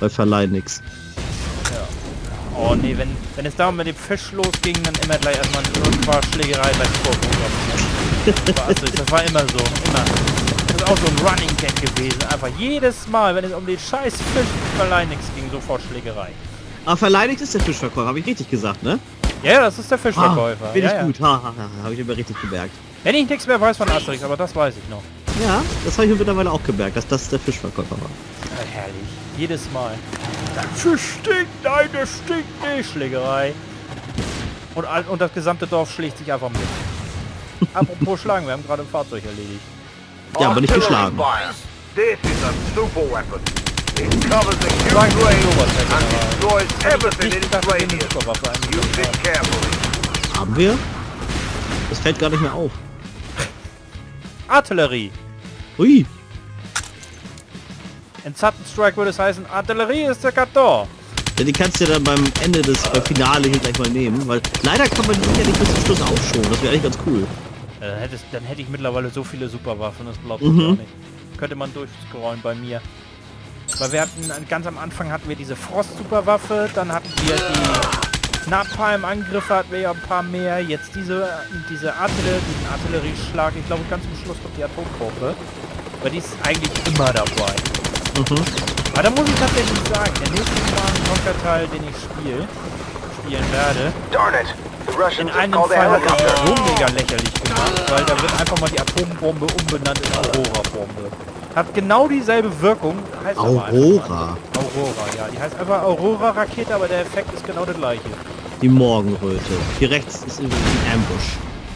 Bei Verleih nix. Ja. Oh nee, wenn es da mit dem Fisch losging, dann immer gleich erstmal eine Schlägerei gleich vor. Das war immer so. Immer. Das ist auch so ein Running Gag gewesen. Einfach jedes Mal, wenn es um den scheiß Fisch Verleih nix ging, sofort Schlägerei. Aber Verleih nix ist der Fischverkäufer, habe ich richtig gesagt, ne? Ja, das ist der Fischverkäufer. Bin ich ja, gut, habe ich immer richtig gemerkt. Wenn ich nichts mehr weiß von Asterix, aber das weiß ich noch. Ja, das habe ich mir mittlerweile auch gemerkt, dass das der Fischverkäufer war. Ja, herrlich. Jedes Mal. Der Fisch stinkt, nein, der stinkt nicht. Schlägerei. Und das gesamte Dorf schlägt sich einfach mit. Apropos schlagen, wir haben gerade ein Fahrzeug erledigt. Ja, aber nicht geschlagen. This is a super weapon. It covers a huge range and destroys everything in its radius. Use it carefully. Haben wir? Das fällt gar nicht mehr auf. Artillerie. Ui. In Sudden Strike würde es heißen, Artillerie ist der Karton. Ja, die kannst du ja dann beim Ende des Finale hier gleich mal nehmen, weil leider kann man die ja nicht bis zum Schluss aufschonen. Das wäre eigentlich ganz cool. Dann hätte ich mittlerweile so viele Superwaffen, das glaubst du gar nicht. Könnte man durchscrollen bei mir. Weil wir hatten, ganz am Anfang hatten wir diese Frost-Superwaffe, dann hatten wir die Napalm-Angriffe, hatten wir ja ein paar mehr. Jetzt diesen Artillerieschlag. Ich glaube, ganz zum Schluss kommt die Atombombe. Weil die ist eigentlich immer dabei. Aber da muss ich tatsächlich sagen, der nächste Conquer-Teil, den ich spielen werde, in einem Fall hat er so mega lächerlich gemacht, weil da wird einfach mal die Atombombe umbenannt in Aurora-Bombe. Hat genau dieselbe Wirkung. Heißt Aurora? Aurora, ja. Die heißt einfach Aurora-Rakete, aber der Effekt ist genau der gleiche. Die Morgenröte. Hier rechts ist irgendwie ein Ambush.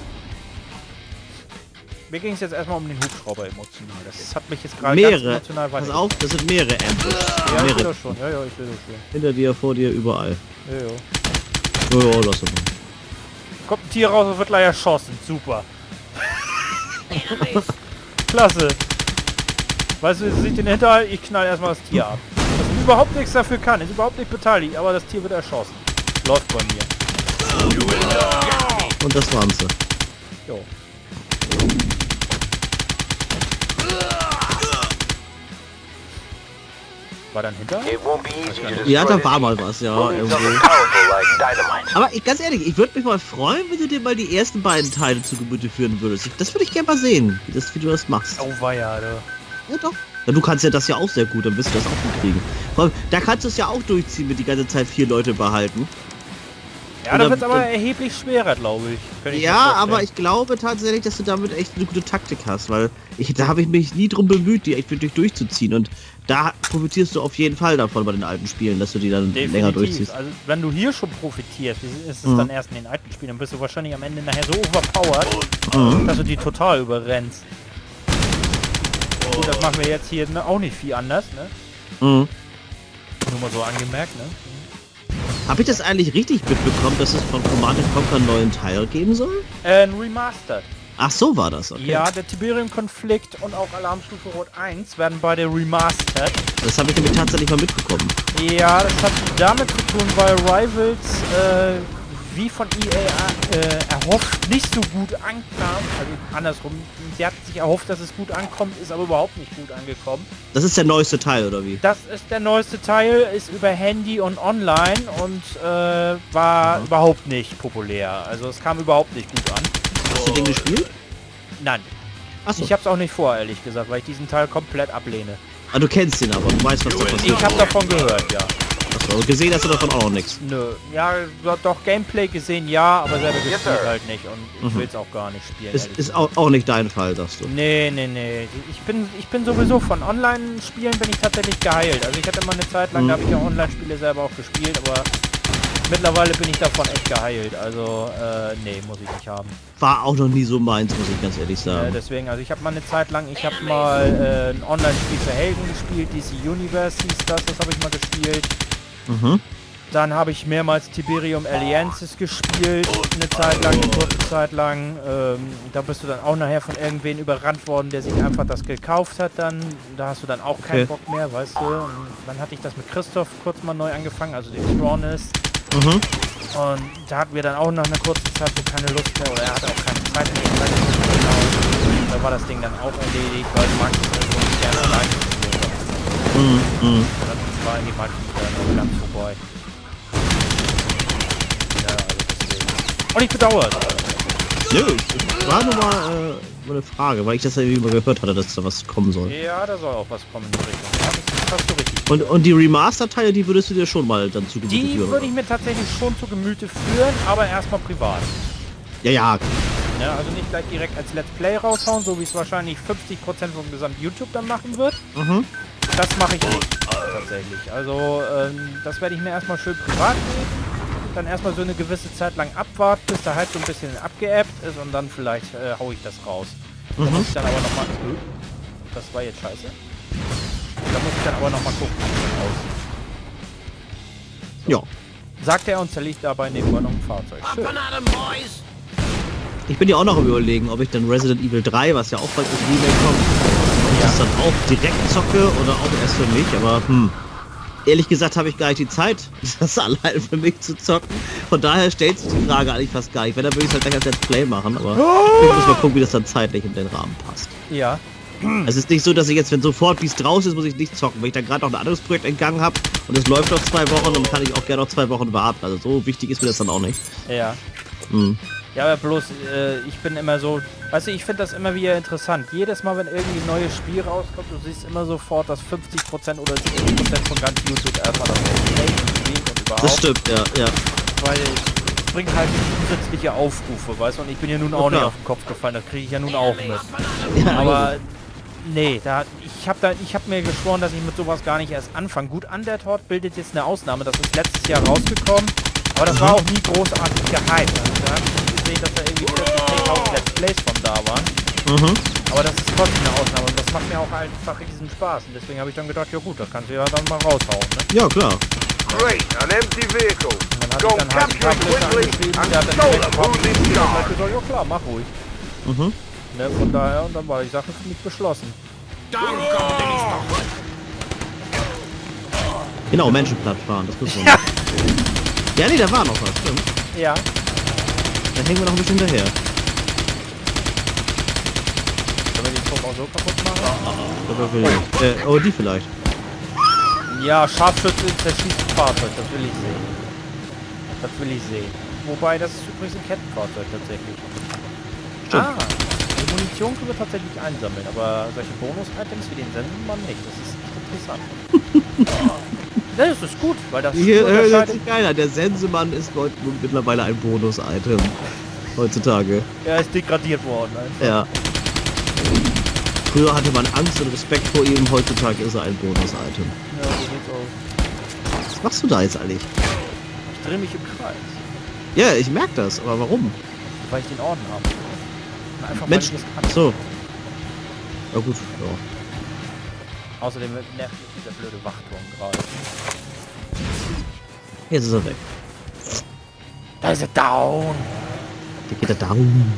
Mir ging es jetzt erstmal um den Hubschrauber emotional. Das hat mich jetzt gerade Mehrere. ganz emotional Pass auf, das sind mehrere Ambush. Ja, mehrere. ich sehe das schon. Ja, ich sehe das schon. Hinter dir, vor dir, überall. Ja. Ja, lass es mal. Kommt ein Tier raus und wird gleich erschossen. Super. Klasse. Weißt du, sieht den Hinterhalt, ich knall erstmal das Tier ab. Das überhaupt nichts dafür kann, ist überhaupt nicht beteiligt, aber das Tier wird erschossen. Läuft bei mir. Und das waren sie. Jo. War dann hinter? Ja, da war mal was, ja. Irgendwo. Aber ganz ehrlich, ich würde mich mal freuen, wenn du dir mal die ersten beiden Teile zu Gemüte führen würdest. Das würde ich gerne mal sehen, wie du das machst. Oh weia, du. Ja doch. Ja, du kannst ja das ja auch sehr gut, dann wirst du das auch hinkriegen. Vor allem, da kannst du es ja auch durchziehen, mit die ganze Zeit 4 Leute behalten. Ja, da wird es aber erheblich schwerer, glaube ich. Ja, aber ich glaube tatsächlich, dass du damit echt eine gute Taktik hast, weil da habe ich mich nie drum bemüht, die echt wirklich durchzuziehen. Und da profitierst du auf jeden Fall davon bei den alten Spielen, dass du die dann länger durchziehst. Also wenn du hier schon profitierst, ist es dann erst in den alten Spielen, dann bist du wahrscheinlich am Ende nachher so overpowered, dass du die total überrennst. Gut, das machen wir jetzt hier auch nicht viel anders, ne? Nur mal so angemerkt, ne? Habe ich das eigentlich richtig mitbekommen, dass es von Command & Conquer einen neuen Teil geben soll? Ein Remastered. Ach, so war das, okay. Ja, der Tiberium-Konflikt und auch Alarmstufe Rot 1 werden beide remastered. Das habe ich nämlich tatsächlich mal mitbekommen. Ja, das hat damit zu tun, weil Rivals wie von EA erhofft nicht so gut ankam. Also andersrum, sie hatten sich erhofft, dass es gut ankommt, ist aber überhaupt nicht gut angekommen. Das ist der neueste Teil, oder wie? Das ist der neueste Teil, ist über Handy und online und war überhaupt nicht populär. Also es kam überhaupt nicht gut an. Hast du den gespielt? Nein. Achso. Ich hab's auch nicht vor, ehrlich gesagt, weil ich diesen Teil komplett ablehne. Ah, du kennst ihn aber, du weißt, was da passiert. Ich habe davon gehört, ja. Achso, gesehen hast du davon auch noch nichts. Nö, ja, doch Gameplay gesehen, ja, aber selber gespielt halt nicht und ich will's auch gar nicht spielen. Ist auch nicht dein Fall, sagst du? Nee. Ich bin sowieso von Online-Spielen bin ich tatsächlich geheilt. Also ich hatte mal eine Zeit lang, da habe ich ja Online-Spiele selber auch gespielt, aber mittlerweile bin ich davon echt geheilt. Also, nee, muss ich nicht haben. War auch noch nie so meins, muss ich ganz ehrlich sagen. Deswegen, also ich habe mal eine Zeit lang, ich habe mal ein Online-Spiel für Helden gespielt, DC Universe hieß das habe ich mal gespielt. Dann habe ich mehrmals Tiberium Alliances gespielt, eine kurze Zeit lang. Da bist du dann auch nachher von irgendwen überrannt worden, der sich einfach das gekauft hat dann. Da hast du dann auch keinen Bock mehr, weißt du. Und dann hatte ich das mit Christoph kurz mal neu angefangen, also den Thronist. Und da hatten wir dann auch nach einer kurzen Zeit so keine Lust mehr, oder er hatte auch keine Zeit mehr. Da war das Ding dann auch erledigt, weil du magst es also nicht gerne allein spielen. Das war an die meisten ganz vorbei. Ja, also deswegen. Und ich bedauere es. Nö, ich war nur mal eine Frage, weil ich das ja immer gehört hatte, dass da was kommen soll. Ja, da soll auch was kommen in die Richtung. Ja, das hast du richtig. Und die Remaster-Teile, die würdest du dir schon mal dann zu Gemüte führen? Die würde ich mir tatsächlich schon zu Gemüte führen, aber erstmal privat. Ja, ja. Ja, also nicht gleich direkt als Let's Play raushauen, so wie es wahrscheinlich 50% vom gesamten YouTube dann machen wird. Mhm. Das mache ich nicht, tatsächlich. Also, das werde ich mir erstmal schön privat geben. Dann erstmal so eine gewisse Zeit lang abwarten, bis der Hype so ein bisschen abgeebbt ist und dann vielleicht hau ich das raus. Da muss ich dann aber nochmal... Das war jetzt scheiße. Da muss ich dann aber nochmal gucken, wie das aussieht. So. Ja. Sagt er und zerlegt dabei nebenbei noch ein Fahrzeug. Schön. Ich bin ja auch noch am Überlegen, ob ich dann Resident Evil 3, was ja auch bald als Remake kommt, ob ich das dann auch direkt zocke oder auch erst für mich, aber ehrlich gesagt habe ich gar nicht die Zeit, das allein für mich zu zocken. Von daher stellt sich die Frage eigentlich fast gar nicht. Wenn, dann würde ich es halt gleich als Let's Play machen, aber ich muss mal gucken, wie das dann zeitlich in den Rahmen passt. Ja. Es ist nicht so, dass ich jetzt, wenn sofort wie es draußen ist, muss ich nicht zocken. Wenn ich dann gerade noch ein anderes Projekt entgangen habe und es läuft noch 2 Wochen, dann kann ich auch gerne noch 2 Wochen warten. Also so wichtig ist mir das dann auch nicht. Ja. Hm. Ja, aber bloß, ich bin immer so, weißt du, ich finde das immer wieder interessant. Jedes Mal, wenn irgendwie ein neues Spiel rauskommt, du siehst immer sofort, dass 50% oder 70% von ganz YouTube erstmal das Gameplay und überhaupt. Das stimmt, ja, ja. Weil es bringt halt zusätzliche Aufrufe, weißt du, und ich bin ja nun auch nicht auf den Kopf gefallen, das kriege ich ja nun auch mit. Ja, aber nee, ich hab mir geschworen, dass ich mit sowas gar nicht erst anfange. Gut, Undertale bildet jetzt eine Ausnahme, das ist letztes Jahr rausgekommen, aber das war auch nie großartig gehypt. Also, da habe ich gesehen, dass da irgendwie 40.000 Let's Plays von da waren. Aber das ist trotzdem eine Ausnahme und das macht mir auch einfach riesen Spaß. Und deswegen habe ich dann gedacht, ja gut, das kannst du ja dann mal raushauen. Ne? Ja, klar. Great, an empty vehicle. Und dann Go habe ich dann halt ein capture paar it Blöcke quickly angeschrieben, and der hat dann show direkt them who's in gesagt, charge. ja klar, mach ruhig. Ne, von daher, und dann war die Sache für mich beschlossen. Genau, Menschenplatt fahren, das müssen wir machen. Ja, nee, da war noch was, stimmt. Ja. Dann hängen wir noch ein bisschen hinterher. Sollen wir den Turm auch so kaputt machen? Oh, die vielleicht. Ja, Scharfschütze zerschießt ein Fahrzeug, das will ich sehen. Das will ich sehen. Wobei, das ist übrigens ein Kettenfahrzeug tatsächlich. Stimmt. Ah, die Munition können wir tatsächlich einsammeln, aber solche Bonus-Items wie den Sensenmann nicht. Das ist echt interessant. Das ist gut, weil das Das ist geiler. Der Sensemann ist mittlerweile ein Bonus-Item. Heutzutage. Er ist degradiert worden. Einfach. Ja. Früher hatte man Angst und Respekt vor ihm, heutzutage ist er ein Bonus-Item. Ja, so sieht's aus. Was machst du da jetzt eigentlich? Ich drehe mich im Kreis. Ja, ich merke das, aber warum? Weil ich den Orden habe. Und einfach Mensch, weil ich das kann. so. Ja gut, ja. Außerdem nervt mich dieser blöde Wachturm gerade. Jetzt ist er weg. Da ist er down! Der geht da down.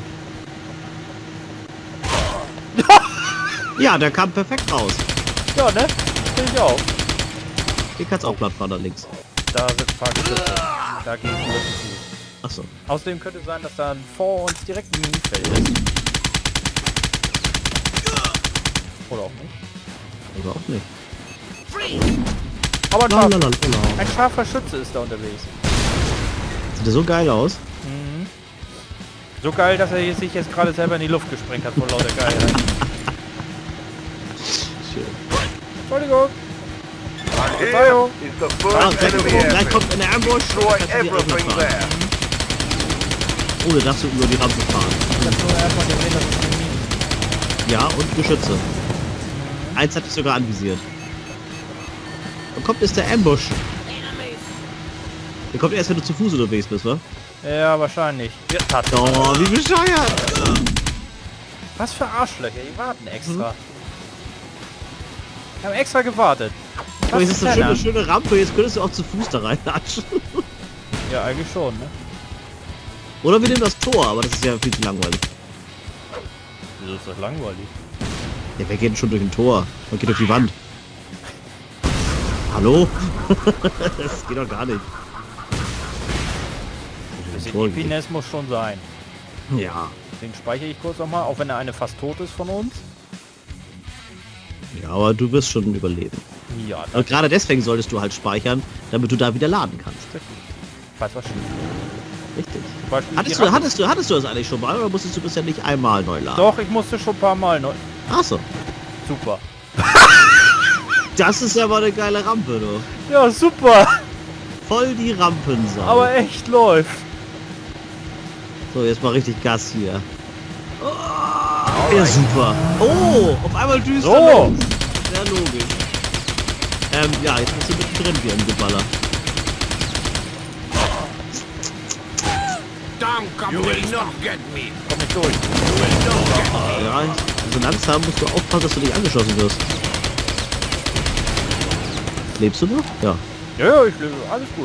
Ja, der kam perfekt raus. Ja, ne? Finde ich auch. Hier kannst auch platt fahren, da links. Da sind ein paar Geschütze. Da gehe ich wirklich gut. Achso. Außerdem könnte sein, dass da vor uns direkt ein Minifeld ist. Oder auch nicht. Oder auch nicht. Aber ein, Lalalala. ein scharfer Schütze ist da unterwegs. Sieht der so geil aus? Mhm. So geil, dass er sich jetzt gerade selber in die Luft gesprengt hat vor lauter Geilheit. Schön. Entschuldigung. Here is the first enemy Gleich airfield. kommt eine Ambush. Destroy Kannst du die everything fahren. there. Ohne dass du über die Rampe fahren. Ich hab nur erstmal gesehen, dass es ein Ja, und Geschütze. Eins hat dich sogar anvisiert. Und kommt jetzt der Ambush. Der kommt erst, wenn du zu Fuß unterwegs bist, wa? Ja, wahrscheinlich. Ja, tatsächlich. Oh, wie bescheuert! Was für Arschlöcher, die warten extra. Die haben extra gewartet. Oh, jetzt ist eine Penner. schöne Rampe, jetzt könntest du auch zu Fuß da reinlatschen. Ja, eigentlich schon, ne? Oder wir nehmen das Tor, aber das ist ja viel zu langweilig. Wieso ist das langweilig? Ja, wer geht denn schon durch ein Tor? Man geht durch die Wand. Hallo? Das geht doch gar nicht. Bisschen Epines muss schon sein. Ja. Deswegen speichere ich kurz nochmal, auch wenn der eine fast tot ist von uns. Ja, aber du wirst schon überleben. Ja, Und gerade deswegen solltest du halt speichern, damit du da wieder laden kannst. Weiß was schief. Richtig. Beispiel Hattest du das eigentlich schon mal oder musstest du bisher nicht einmal neu laden? Doch, ich musste schon ein paar Mal neu. Ach so. Super. Das ist ja mal eine geile Rampe, du. Ja, super. Voll die Rampensau. Aber echt läuft. So, jetzt mal richtig Gas hier. Oh, ja, super. Oh, auf einmal düster. So. Sehr logisch. Ja, jetzt bist du mittendrin hier im Geballer. You will not get me. Komm nicht durch. Ja, also langsam musst du aufpassen, dass du nicht angeschossen wirst. Lebst du noch? Ja. Ja, ich lebe. Alles gut.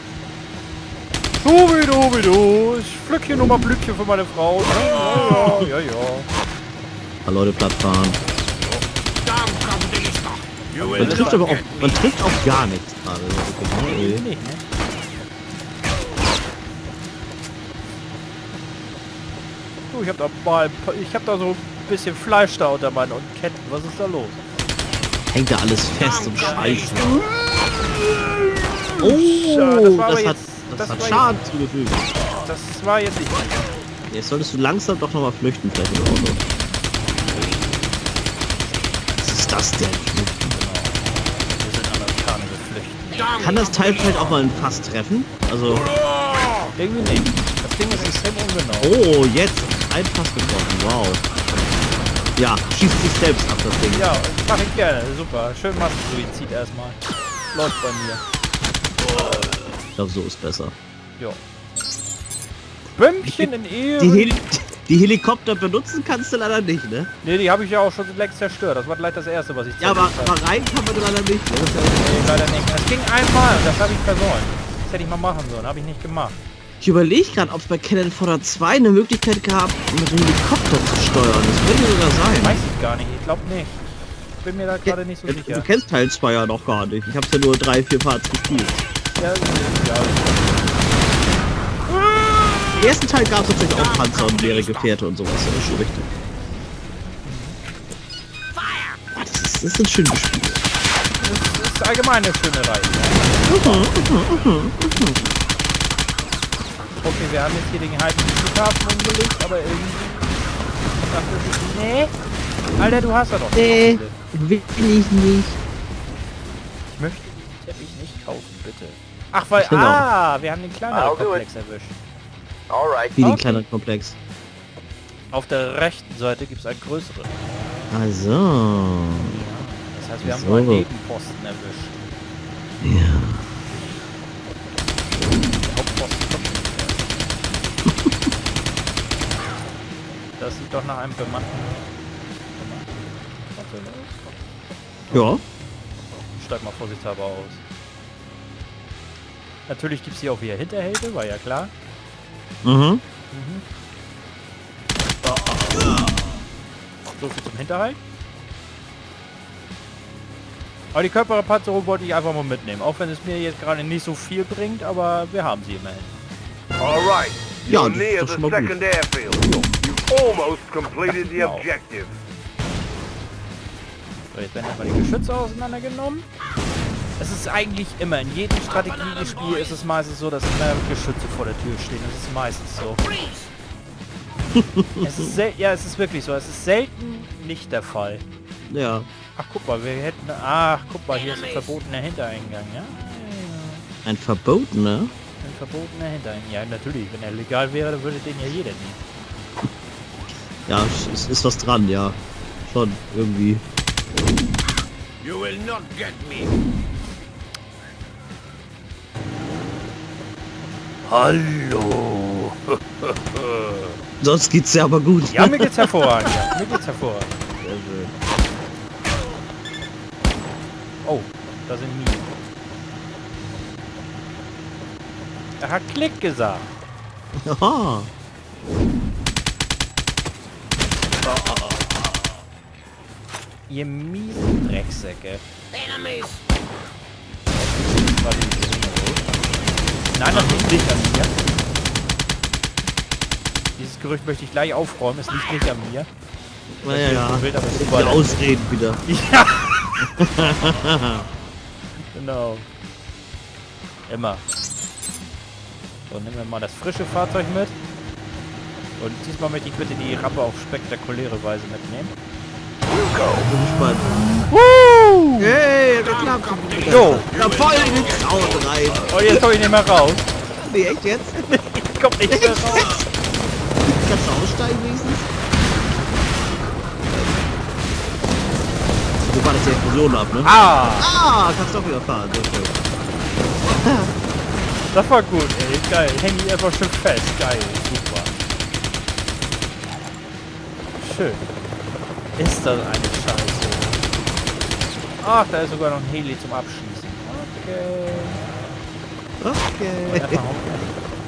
Du. Ich pflück hier nochmal Blümchen für meine Frau. Ja. Paar Leute platt fahren. Man trifft aber auch, man trifft auch gar nichts gerade. Nee, ne? Du, ich hab da so ein bisschen Fleisch da unter meinen Ketten. Was ist da los? Hängt da alles fest und scheiße. Das war aber das das hat war Schaden zugefügt. Das war jetzt nicht. Jetzt solltest du langsam doch nochmal flüchten, vielleicht im Auto. Was ist das denn? Wir sind Amerikaner geflüchtet. Kann das Teil vielleicht auch mal ein Fass treffen? Also. Irgendwie nicht. Das Ding ist extrem ungenau. Oh, jetzt ein Fass getroffen. Wow. Ja, schießt sich selbst ab, das Ding. Ja, mach ich gerne. Super. Schön Massensuizid erstmal. Läuft bei mir. Ich glaube, so ist besser. Ja. Bömmchen in Ehe. Die Helikopter benutzen kannst du leider nicht, ne? Ne, die habe ich ja auch schon längst zerstört. Das war gleich das erste, was ich Ja, aber zerstört habe. rein kann man leider nicht. Ne? Nee, leider nicht. Das ging einmal und das habe ich versäumt. Das hätte ich mal machen sollen. Habe ich nicht gemacht. Ich überlege gerade, ob es bei Cannon Fodder 2 eine Möglichkeit gab, mit dem Helikopter zu steuern. Das könnte sogar sein. Weiß ich gar nicht. Ich glaube nicht. Ich bin mir da gerade nicht so sicher. Du kennst Teil 2 ja noch gar nicht. Ich habe ja nur 3-4 Parts gespielt. Ja. Im ersten Teil gab es natürlich auch Panzer und leere Gefährte und sowas. Das ist schon richtig. Das sind schöne Spiele. Das ist allgemein eine schöne Reihe. Okay, wir haben jetzt hier den halben Flughafen umgelegt, aber irgendwie... dachte ich, nee. Alter, du hast ja doch. Nee, will ich nicht. Ich möchte den Teppich nicht kaufen, bitte. Ach, weil... Genau. wir haben den kleineren Komplex erwischt. Wie den kleineren Komplex. Auf der rechten Seite gibt es einen größeren. Also. Das heißt, wir haben So. nur einen Nebenposten erwischt. Ja. Der Hauptposten kommt nicht mehr. Das sieht doch nach einem bemannten... Ja. Steig mal vorsichtshalber aus. Natürlich gibt es hier auch wieder Hinterhalte, war ja klar. Mhm. So viel zum Hinterhalt. Aber die Körperpanzerung wollte ich einfach mal mitnehmen. Auch wenn es mir jetzt gerade nicht so viel bringt, aber wir haben sie immerhin. Alright, Ja, you're das near ist the schon mal gut. second airfield. You've almost completed the Genau. objective. So, jetzt werden erstmal die Geschütze auseinandergenommen. Es ist eigentlich immer, in jedem Strategiespiel ist es meistens so, dass immer Geschütze vor der Tür stehen. Das ist meistens so. Es ist es ist wirklich so. Es ist selten nicht der Fall. Ja. Ach, guck mal, wir hätten... Ach, guck mal, hier ist ein verbotener Hintereingang, ja? Ein verbotener? Ein verbotener Hintereingang. Ja, natürlich. Wenn er legal wäre, dann würde den ja jeder nehmen. Ja, es ist was dran, ja. Schon, irgendwie. You will not get me. Hallo. Sonst geht's ja aber gut. Ja, mir geht's hervorragend. Ja. Mir geht's hervorragend. Sehr schön. Oh, da sind Minen. Er hat Klick gesagt. Aha. Ihr miesen Drecksäcke. Warte, die geringe Rot. Nein, das liegt nicht an mir. Dieses Gerücht möchte ich gleich aufräumen. Es liegt nicht an mir. Naja, Wild, aber die Ausreden wieder. Ja. Genau. Immer. So, nehmen wir mal das frische Fahrzeug mit. Und diesmal möchte ich bitte die Rampe auf spektakuläre Weise mitnehmen. Bin gespannt. Woo! Hey, geklappt. Jo! Ja, voll in den Zaun rein. Und jetzt komm ich nicht mehr raus. Nee, echt jetzt? Ich komm nicht mehr raus. Kannst du aussteigen wenigstens? Du war das die Explosion ab, ne? Ah! Kannst doch wieder fahren. Sehr schön. Das war gut, ey. Geil. Häng ich einfach schön fest. Geil. Super. Schön. Ist das eine Scheiße. Ach, da ist sogar noch ein Heli zum Abschießen. Okay. Okay. Erstmal aufnehmen.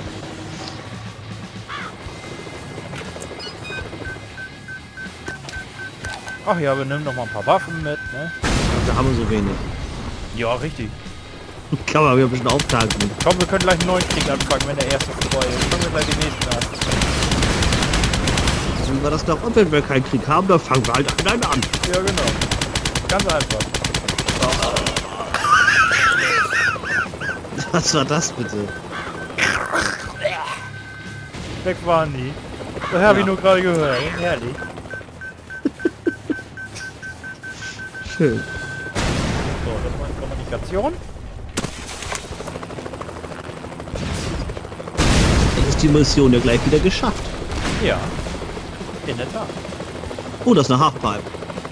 Ach ja, wir nehmen noch mal ein paar Waffen mit, ne? Da haben wir so wenig. Ja, richtig. Kann man wieder ein bisschen auftanken. Komm, wir können gleich einen neuen Krieg anfangen, wenn der erste vorbei ist. Fangen wir gleich den nächsten an. Wie war das doch? Und wenn wir keinen Krieg haben, dann fangen wir halt einen an. Ja, genau. Ganz einfach. Was war das bitte? Weg waren die. Das habe ich nur gerade gehört. Herrlich. Schön. So, das war die Kommunikation. Dann ist die Mission ja gleich wieder geschafft. Ja. In der Tat. Oh, das ist eine Halfpipe.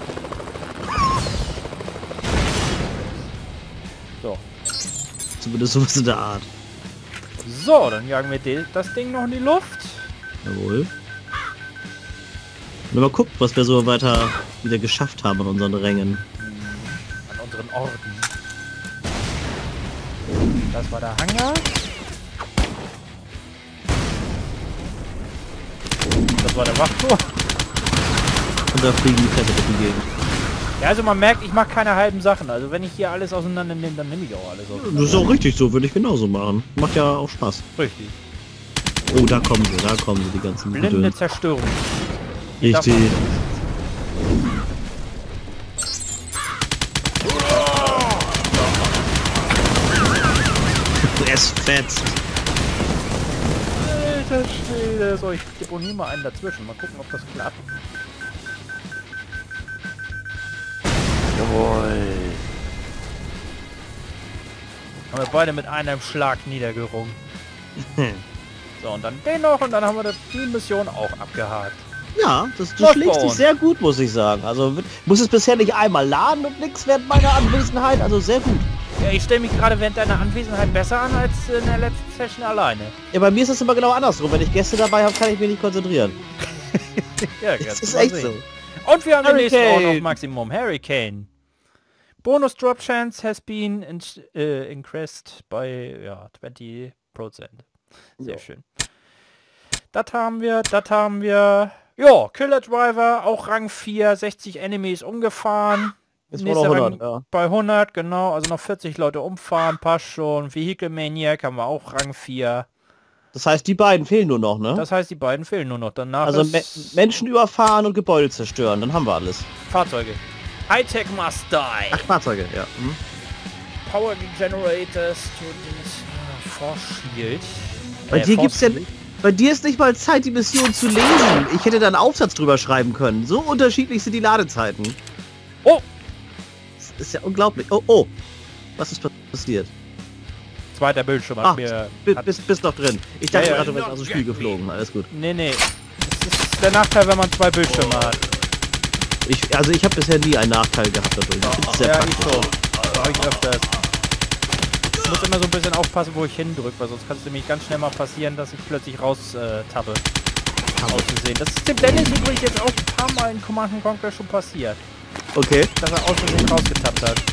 So. Zumindest sowas in der Art. So, dann jagen wir das Ding noch in die Luft. Jawohl. Und mal gucken, was wir so weiter wieder geschafft haben an unseren Rängen. An unseren Orten. Das war der Hangar. Das war der Wachturm. Und da fliegen die Fässer durch die Gegend. Ja, also man merkt, ich mache keine halben Sachen. Also wenn ich hier alles auseinander nehme, dann nehme ich auch alles auseinander. Das ist auch richtig so, würde ich genauso machen. Macht ja auch Spaß. Richtig. Oh, da kommen sie, die ganzen Blinde Gedöns. Zerstörung. Richtig. Es fetzt. Alter Schwede. So, ich deponiere mal einen dazwischen. Mal gucken, ob das klappt. Jawohl. Haben wir beide mit einem Schlag niedergerungen. So, und dann den noch und dann haben wir die Mission auch abgehakt. Ja, du Läuft schlägst bei dich uns. sehr gut, muss ich sagen. Also muss es bisher nicht einmal laden und nichts während meiner Anwesenheit. Also sehr gut. Ja, ich stelle mich gerade während deiner Anwesenheit besser an als in der letzten Session alleine. Ja, bei mir ist das immer genau andersrum. Wenn ich Gäste dabei habe, kann ich mich nicht konzentrieren. Ja, Das kannst ist du mal echt sehen. so. Und wir haben den nächsten Hurricane. Ort auf Maximum. Hurricane. Bonus Drop Chance has been increased by 20%. Sehr Ja. schön. Das haben wir. Ja, Killer Driver, auch Rang 4, 60 Enemies umgefahren. Ist Nächster wohl noch Rang 100, ja. bei 100, genau. Also noch 40 Leute umfahren, passt schon. Vehicle Maniac haben wir auch Rang 4. Das heißt, die beiden fehlen nur noch, ne? Das heißt, die beiden fehlen nur noch. Danach Also ist Menschen überfahren und Gebäude zerstören, dann haben wir alles. Fahrzeuge. Hightech must die. Ach, Fahrzeuge, ja. Hm. Power Generators to this Force Shield. Bei dir Force gibt's ja... Shield. Bei dir ist nicht mal Zeit, die Mission zu lesen. Ich hätte da einen Aufsatz drüber schreiben können. So unterschiedlich sind die Ladezeiten. Oh! Das ist ja unglaublich. Oh, oh. Was ist passiert? Zweiter Bildschirm hat Ach, mir... bist noch drin. Ich dachte Ja, ja. gerade, du wärst aus dem Spiel geflogen. Alles gut. Nee. Das ist der Nachteil, wenn man zwei Bildschirme hat. Ich habe bisher nie einen Nachteil gehabt dadurch. Ich find's sehr Ja, praktisch. ich schon. Habe ich öfters. Ich muss immer so ein bisschen aufpassen, wo ich hindrücke, weil sonst kann es nämlich ganz schnell mal passieren, dass ich plötzlich raus tappe. Auszusehen. Das ist dem Dennis übrigens jetzt auch ein paar Mal in Command & Conquer schon passiert. Okay. Dass er aus Versehen rausgetappt hat.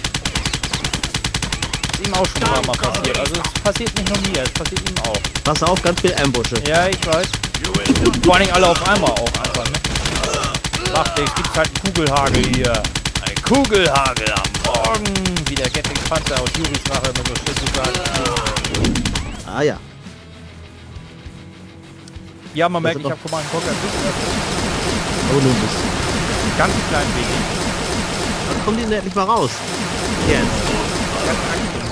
Ist ihm auch schon ein paar Mal passiert. Also es passiert nicht nur mir, es passiert ihm auch. Pass auf, ganz viel Ambusche. Ja, ich weiß. Vor allem alle auf einmal auch einfach, ne? Dachte ich, gibt's halt einen Kugelhagel hier. Ein Kugelhagel am Morgen. Wie der Gatling Panther aus Juris nachher immer so schön zu sagen. Ah ja. Ja, man merkt, sind ich doch- habe Command & Conquer ein bisschen öfter. Oh, nun bist Ganz kleinen Weg. Wann kommen die denn endlich mal raus? Jetzt. Ganz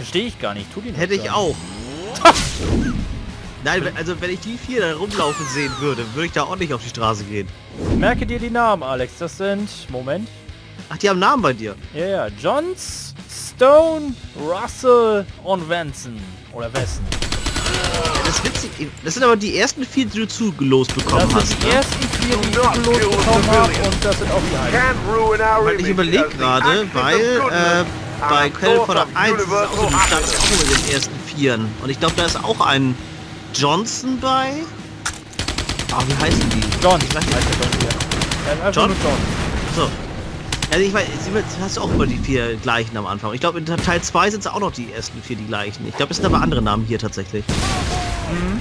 Verstehe ich gar nicht. Tu die Hätte ich auch. Nein, also wenn ich die 4 da rumlaufen sehen würde ich da auch nicht auf die Straße gehen. Merke dir die Namen, Alex. Das sind... Moment. Ach, die haben Namen bei dir? Ja, ja. Johns, Stone, Russell und Vanson. Oder Wesson. Ja, das ist witzig. Das sind aber die ersten 4, die du zugelost bekommen Das hast. sind die ersten 4, die ich zugelost bekommen habe. Und das sind auch die einen. Weil ich überlege gerade, weil bei California 1 ist es auch so, du startest auch mit den ersten 4. Und ich glaube, da ist auch ein Johnson bei. Ah, wie heißen die? John. Ich weiß nicht, heißt der John hier. Ja, einfach John? nur John. So. Also ich weiß, hast du auch immer die 4 gleichen am Anfang. Ich glaube, in Teil 2 sind es auch noch die ersten 4 die gleichen. Ich glaube, es sind aber andere Namen hier tatsächlich. Mhm.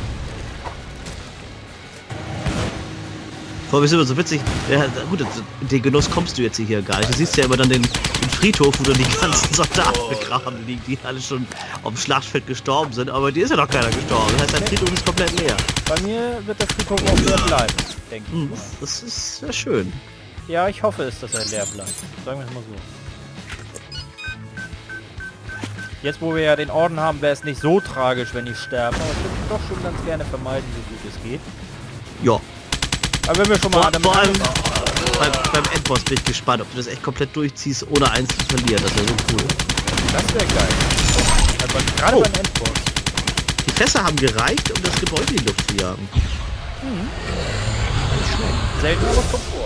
Vor allem ist immer so witzig. Ja, gut, den Genuss kommst du jetzt hier gar nicht. Du siehst ja immer dann den Friedhof, wo dann die ganzen Soldaten begraben liegen, die alle schon auf dem Schlachtfeld gestorben sind. Aber dir ist ja noch keiner gestorben. Das heißt, dein Friedhof ist komplett leer. Bei mir wird der Friedhof auch leer bleiben, denke ich mal. Das ist sehr schön. Ja, ich hoffe es, dass er leer bleibt. Sagen wir es mal so. Jetzt, wo wir ja den Orden haben, wäre es nicht so tragisch, wenn ich sterbe. Aber ich würde doch schon ganz gerne vermeiden, so gut es geht. Ja. Aber wenn wir schon mal... Vor allem beim Endboss bin ich gespannt, ob du das echt komplett durchziehst, ohne eins zu verlieren. Das wäre so cool. Das wäre geil. Also gerade beim Endboss. Die Fässer haben gereicht, um das Gebäude in die Luft zu jagen. Nicht schlecht. Selten, aber kommt vor.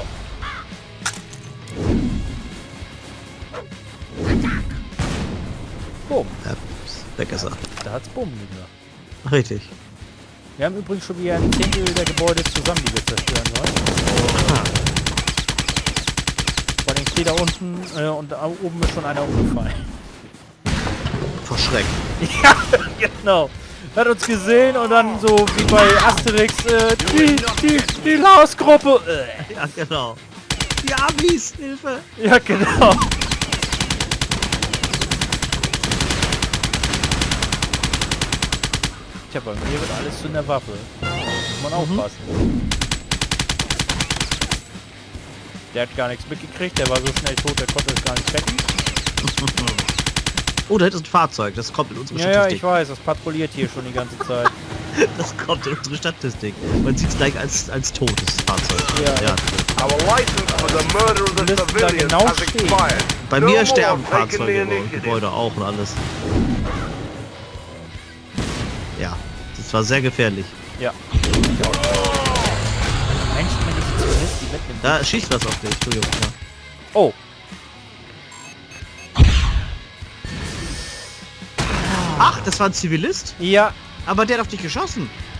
Boom. Ja, weg ist er. Da hat's Boom gesagt. Richtig. Wir haben übrigens schon wieder ein Zehntel der Gebäude zusammen, die wir zerstören sollen. Vor allem steht da unten und da oben ist schon einer umgefallen. Verschreckt. Ja, genau. Hat uns gesehen und dann so wie bei Asterix, die Laos-Gruppe. Ja, genau. Die Amis, Hilfe! Ja, genau. Tja, bei mir wird alles zu einer Waffe. Muss man aufpassen. Der hat gar nichts mitgekriegt, der war so schnell tot, der konnte es gar nicht checken. Oh, da ist ein Fahrzeug, das kommt in unsere Ja, Statistik. ich weiß, das patrouilliert hier schon die ganze Zeit. Das kommt in unsere Statistik. Man sieht es gleich als totes Fahrzeug. Ja. Our license for the murder of the Müssten da civilians genau has stehen. expired. Bei No mir more sterben taking the Fahrzeuge und initiative. Gebäude auch und alles. Ja, das war sehr gefährlich. Ja. Menschen, wenn ich Zivilist, die mitnehmen. Da schießt was auf dich, Entschuldigung. Ja. Oh. Ach, das war ein Zivilist? Ja. Aber der hat auf dich geschossen.